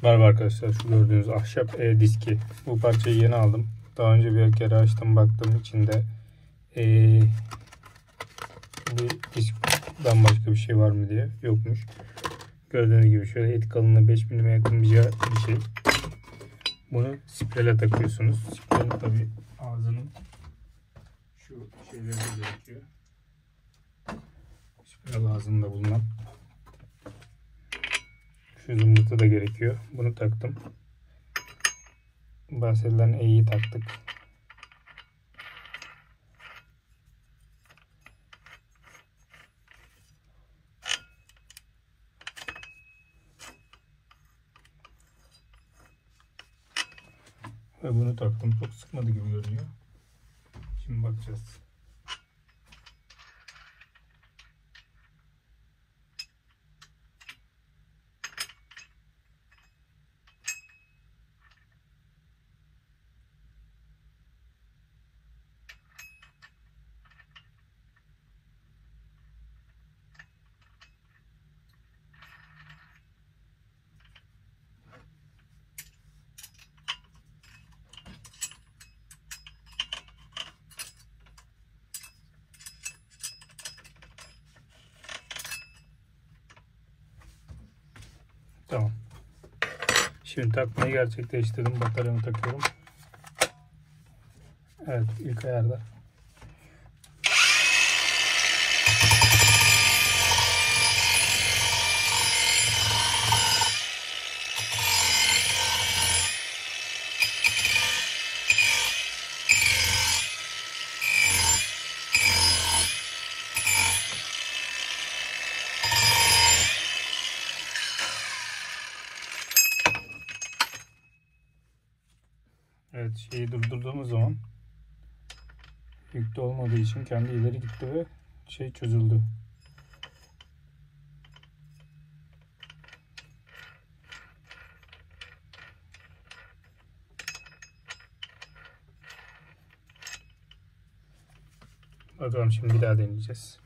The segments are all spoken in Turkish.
Merhaba arkadaşlar, şu gördüğünüz ahşap diski. Bu parçayı yeni aldım. Daha önce bir kere açtım, baktım içinde bir diskten başka bir şey var mı diye. Yokmuş. Gördüğünüz gibi şöyle et kalınlığı 5 mm'ye yakın bir şey. Bunu sprele takıyorsunuz. Sprelin tabi ağzının şu şeyleri gerekiyor. Sprel ağzında bulunan şu zımbırtı da gerekiyor. Bunu taktım. Bahsedilen E'yi taktık. Ve bunu taktım. Çok sıkmadı gibi görünüyor. Şimdi bakacağız. Tamam. Şimdi takmayı gerçekleştirdim. Bataryamı takıyorum. Evet, ilk ayarda. Evet, şeyi durdurduğumuz zaman yüklü olmadığı için kendi ileri gitti ve şey çözüldü. Bakalım, şimdi bir daha deneyeceğiz.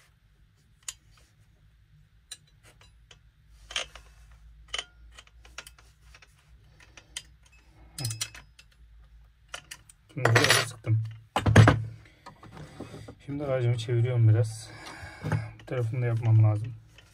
Şimdi buraya sıktım. Şimdi aracımı çeviriyorum biraz. Bu tarafını da yapmam lazım.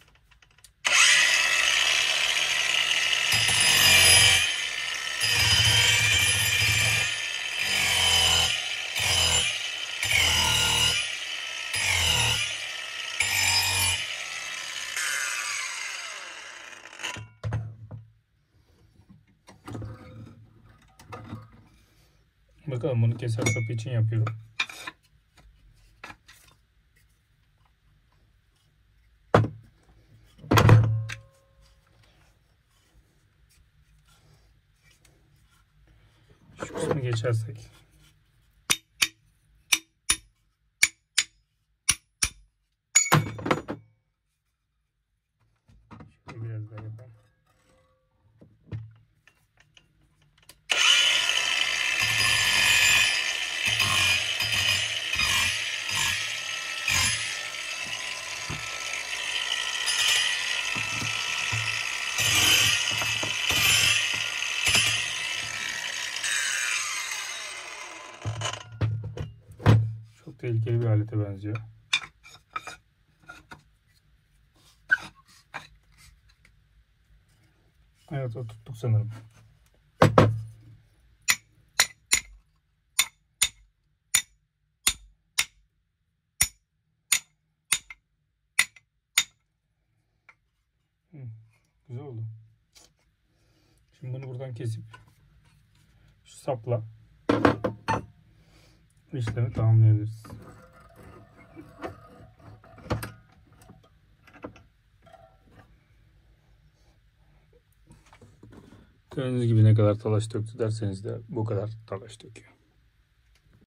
Bakalım, bunu keser kapı için yapıyorum. Şu kısmı geçersek. Şöyle biraz daha yapalım. Çok tehlikeli bir alete benziyor. Evet, oturttuk sanırım. Güzel oldu. Şimdi bunu buradan kesip şu sapla işlemi tamamlayabiliriz. Gördüğünüz gibi ne kadar talaş döktü derseniz de bu kadar talaş döküyor.